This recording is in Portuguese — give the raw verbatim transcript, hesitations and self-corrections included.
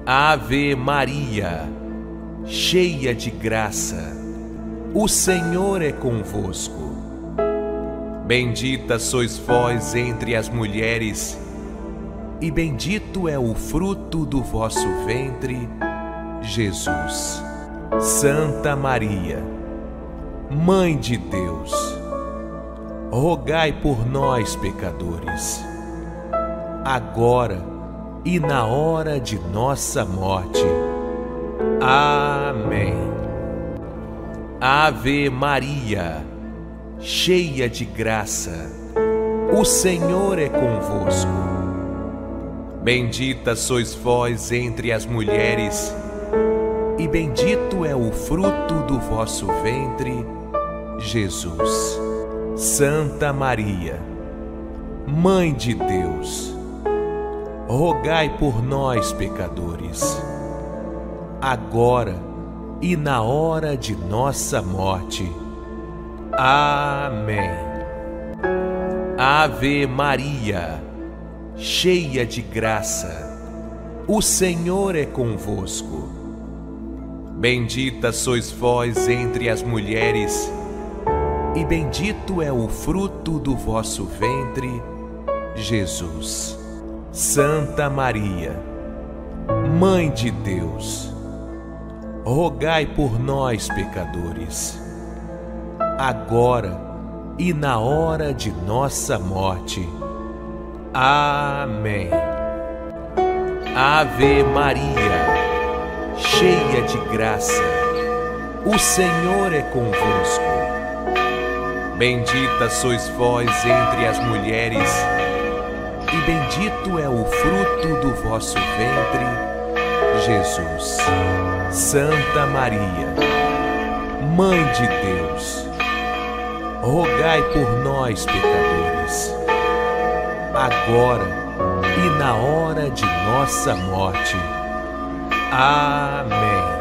Ave Maria, cheia de graça, o Senhor é convosco. Bendita sois vós entre as mulheres, e bendito é o fruto do vosso ventre, Jesus. Santa Maria, Mãe de Deus, rogai por nós, pecadores, agora e na hora de nossa morte. Amém. Ave Maria, cheia de graça, o Senhor é convosco. Bendita sois vós entre as mulheres, e bendito é o fruto do vosso ventre, Jesus. Santa Maria, Mãe de Deus, rogai por nós, pecadores, agora e na hora de nossa morte. Amém. Ave Maria, cheia de graça, o Senhor é convosco. Bendita sois vós entre as mulheres, e bendito é o fruto do vosso ventre, Jesus. Santa Maria, Mãe de Deus, rogai por nós, pecadores, agora e na hora de nossa morte. Amém. Ave Maria, cheia de graça, o Senhor é convosco. Bendita sois vós entre as mulheres, e bendito é o fruto do vosso ventre, Jesus. Santa Maria, Mãe de Deus, rogai por nós, pecadores, agora e na hora de nossa morte. Amém.